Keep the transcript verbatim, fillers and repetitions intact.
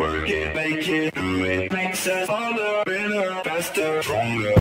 Work it, make it, do it. Makes us harder, better, faster, stronger.